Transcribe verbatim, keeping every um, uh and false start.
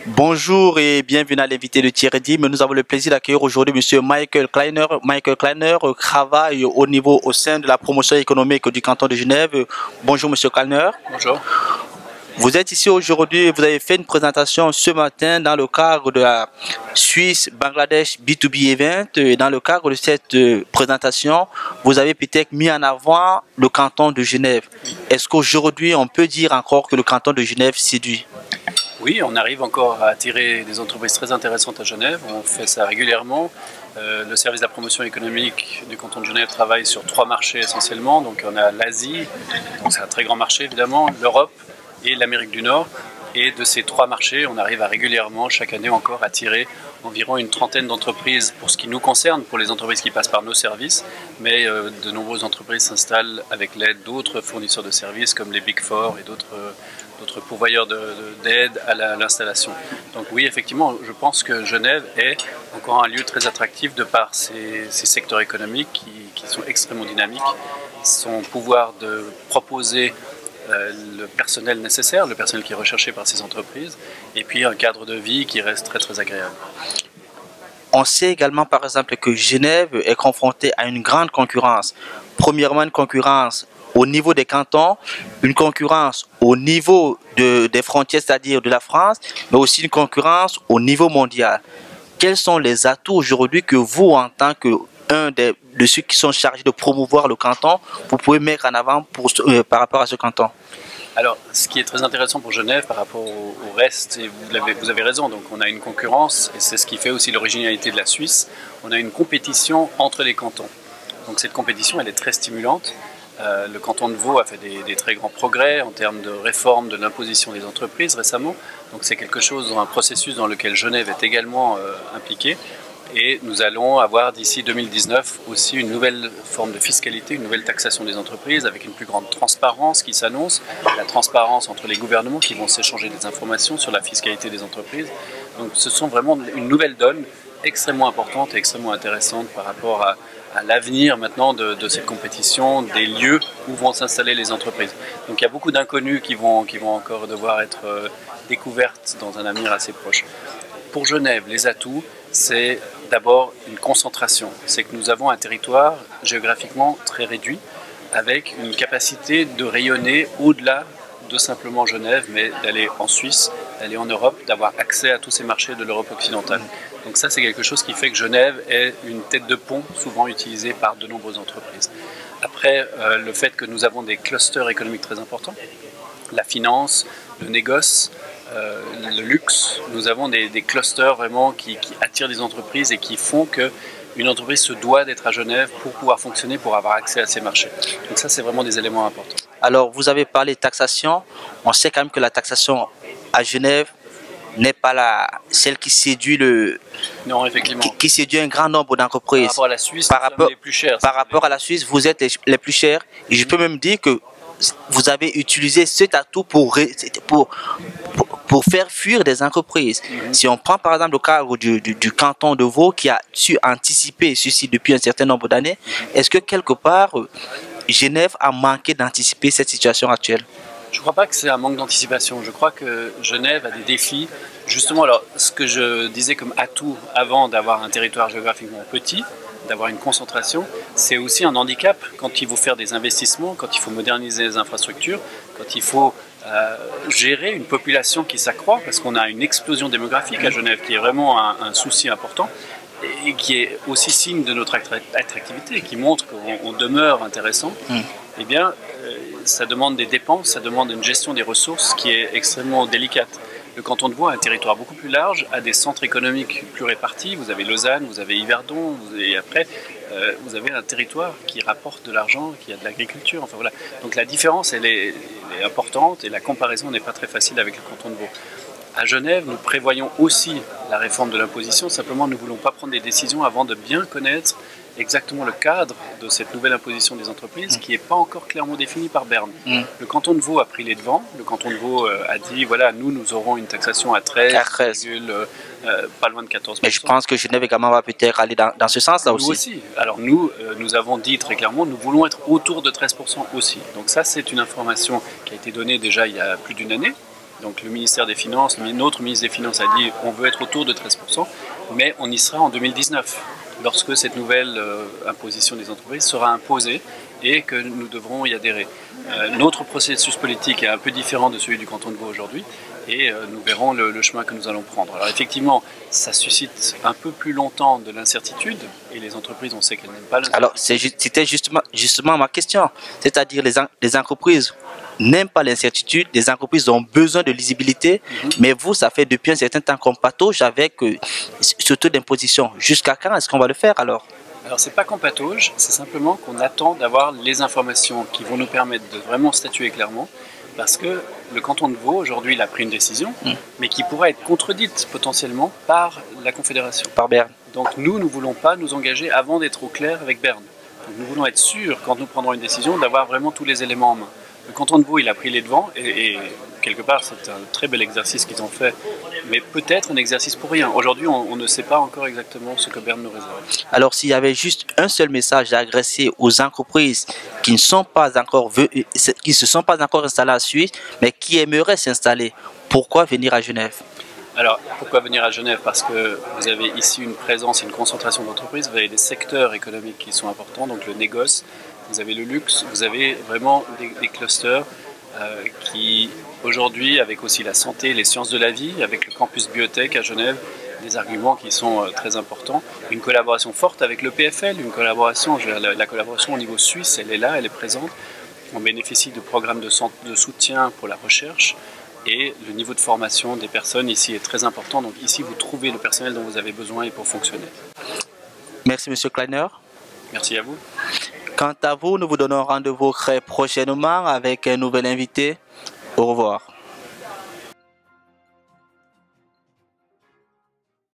Bonjour et bienvenue à l'invité de Thierry D. Mais nous avons le plaisir d'accueillir aujourd'hui Monsieur Michael Kleiner. Michael Kleiner travaille au niveau au sein de la promotion économique du canton de Genève. Bonjour Monsieur Kleiner. Bonjour. Vous êtes ici aujourd'hui, vous avez fait une présentation ce matin dans le cadre de la Suisse-Bangladesh B deux B Event. Et dans le cadre de cette présentation, vous avez peut-être mis en avant le canton de Genève. Est-ce qu'aujourd'hui on peut dire encore que le canton de Genève séduit? Oui, on arrive encore à attirer des entreprises très intéressantes à Genève. On fait ça régulièrement. Euh, le service de la promotion économique du canton de Genève travaille sur trois marchés essentiellement. Donc on a l'Asie, c'est un très grand marché évidemment, l'Europe et l'Amérique du Nord. Et de ces trois marchés, on arrive à régulièrement, chaque année encore, attirer environ une trentaine d'entreprises pour ce qui nous concerne, pour les entreprises qui passent par nos services. Mais euh, de nombreuses entreprises s'installent avec l'aide d'autres fournisseurs de services comme les Big Four et d'autres euh, d'autres pourvoyeurs d'aide à l'installation. Donc oui, effectivement, je pense que Genève est encore un lieu très attractif de par ses, ses secteurs économiques qui, qui sont extrêmement dynamiques, son pouvoir de proposer euh, le personnel nécessaire, le personnel qui est recherché par ces entreprises, et puis un cadre de vie qui reste très très agréable. On sait également par exemple que Genève est confrontée à une grande concurrence. Premièrement, une concurrence au niveau des cantons, une concurrence au niveau de, des frontières, c'est-à-dire de la France, mais aussi une concurrence au niveau mondial. Quels sont les atouts aujourd'hui que vous, en tant qu'un de, de ceux qui sont chargés de promouvoir le canton, vous pouvez mettre en avant pour, euh, par rapport à ce canton? Alors, ce qui est très intéressant pour Genève par rapport au, au reste, et vous avez, vous avez raison, donc on a une concurrence, et c'est ce qui fait aussi l'originalité de la Suisse, on a une compétition entre les cantons. Donc cette compétition, elle est très stimulante. Euh, le canton de Vaud a fait des, des très grands progrès en termes de réforme de l'imposition des entreprises récemment. Donc c'est quelque chose, dans un processus dans lequel Genève est également euh, impliquée. Et nous allons avoir d'ici deux mille dix-neuf aussi une nouvelle forme de fiscalité, une nouvelle taxation des entreprises avec une plus grande transparence qui s'annonce, la transparence entre les gouvernements qui vont s'échanger des informations sur la fiscalité des entreprises. Donc ce sont vraiment une nouvelle donne extrêmement importante et extrêmement intéressante par rapport à, à l'avenir maintenant de, de cette compétition, des lieux où vont s'installer les entreprises. Donc il y a beaucoup d'inconnus qui vont, qui vont encore devoir être euh, découvertes dans un avenir assez proche. Pour Genève, les atouts, c'est d'abord une concentration. C'est que nous avons un territoire géographiquement très réduit, avec une capacité de rayonner au-delà de simplement Genève, mais d'aller en Suisse, d'aller en Europe, d'avoir accès à tous ces marchés de l'Europe occidentale. Donc ça, c'est quelque chose qui fait que Genève est une tête de pont souvent utilisée par de nombreuses entreprises. Après, euh, le fait que nous avons des clusters économiques très importants, la finance, le négoce, euh, le luxe, nous avons des, des clusters vraiment qui, qui attirent des entreprises et qui font que une entreprise se doit d'être à Genève pour pouvoir fonctionner, pour avoir accès à ces marchés. Donc ça, c'est vraiment des éléments importants. Alors, vous avez parlé de taxation. On sait quand même que la taxation à Genève n'est pas la, celle qui séduit le, non, effectivement. Qui, qui séduit un grand nombre d'entreprises. Par rapport à la Suisse, par rapport, les plus chers. Par rapport à la Suisse, vous êtes les, les plus chers. Et je peux même dire que vous avez utilisé cet atout pour, pour, pour, pour faire fuir des entreprises. Mm-hmm. Si on prend par exemple le cadre du, du, du canton de Vaud qui a su anticiper ceci depuis un certain nombre d'années, mm-hmm. Est-ce que quelque part Genève a manqué d'anticiper cette situation actuelle? Je ne crois pas que c'est un manque d'anticipation. Je crois que Genève a des défis. Justement, alors, ce que je disais comme atout avant d'avoir un territoire géographiquement petit, d'avoir une concentration, c'est aussi un handicap quand il faut faire des investissements, quand il faut moderniser les infrastructures, quand il faut euh, gérer une population qui s'accroît, parce qu'on a une explosion démographique à Genève qui est vraiment un, un souci important et qui est aussi signe de notre attractivité, qui montre qu'on demeure intéressant. Mm. Eh bien, euh, ça demande des dépenses, ça demande une gestion des ressources qui est extrêmement délicate. Le canton de Vaud a un territoire beaucoup plus large, a des centres économiques plus répartis. Vous avez Lausanne, vous avez Yverdon, vous avez, après, euh, vous avez un territoire qui rapporte de l'argent, qui a de l'agriculture. Enfin, voilà. Donc la différence, elle est, elle est importante et la comparaison n'est pas très facile avec le canton de Vaud. À Genève, nous prévoyons aussi la réforme de l'imposition. Simplement, nous ne voulons pas prendre des décisions avant de bien connaître exactement le cadre de cette nouvelle imposition des entreprises, mmh. qui n'est pas encore clairement définie par Berne. Mmh. Le canton de Vaud a pris les devants. Le canton de Vaud euh, a dit, voilà, nous, nous aurons une taxation à treize, euh, euh, pas loin de quatorze pour cent. Et je pense que Genève également va peut-être aller dans, dans ce sens-là aussi. Nous aussi. Alors nous, euh, nous avons dit très clairement, nous voulons être autour de treize pour cent aussi. Donc ça, c'est une information qui a été donnée déjà il y a plus d'une année. Donc le ministère des Finances, notre ministre des Finances a dit on veut être autour de treize pour cent, mais on y sera en deux mille dix-neuf, lorsque cette nouvelle euh, imposition des entreprises sera imposée et que nous devrons y adhérer. Euh, notre processus politique est un peu différent de celui du canton de Vaud aujourd'hui, et euh, nous verrons le, le chemin que nous allons prendre. Alors effectivement, ça suscite un peu plus longtemps de l'incertitude, et les entreprises, on sait qu'elles n'aiment pas l'incertitude. Alors c'était justement, justement ma question, c'est-à-dire les, les entreprises n'aiment pas l'incertitude, les entreprises ont besoin de lisibilité, mm-hmm. mais vous, ça fait depuis un certain temps qu'on patauge avec euh, ce taux d'imposition. Jusqu'à quand est-ce qu'on va le faire alors? Alors c'est pas qu'on patauge, c'est simplement qu'on attend d'avoir les informations qui vont nous permettre de vraiment statuer clairement, parce que le canton de Vaud aujourd'hui il a pris une décision, mm. mais qui pourra être contredite potentiellement par la Confédération. Par Berne. Donc nous, nous ne voulons pas nous engager avant d'être au clair avec Berne. Donc, nous voulons être sûrs, quand nous prendrons une décision, d'avoir vraiment tous les éléments en main. Le canton de Vaud, il a pris les devants, et, et quelque part, c'est un très bel exercice qu'ils ont fait, mais peut-être un exercice pour rien. Aujourd'hui, on, on ne sait pas encore exactement ce que Berne nous réserve. Alors, s'il y avait juste un seul message à adresser aux entreprises qui ne sont pas encore, qui se sont pas encore installées en Suisse, mais qui aimeraient s'installer, pourquoi venir à Genève? Alors, pourquoi venir à Genève? Parce que vous avez ici une présence, une concentration d'entreprises, vous avez des secteurs économiques qui sont importants, donc le négoce, vous avez le luxe, vous avez vraiment des, des clusters euh, qui, aujourd'hui, avec aussi la santé, les sciences de la vie, avec le campus biotech à Genève, des arguments qui sont euh, très importants. Une collaboration forte avec le P F L, une collaboration, je veux dire, la, la collaboration au niveau suisse, elle est là, elle est présente. On bénéficie de programmes de, de soutien pour la recherche. Et le niveau de formation des personnes ici est très important. Donc ici, vous trouvez le personnel dont vous avez besoin pour fonctionner. Merci, Monsieur Kleiner. Merci à vous. Quant à vous, nous vous donnons rendez-vous très prochainement avec un nouvel invité. Au revoir.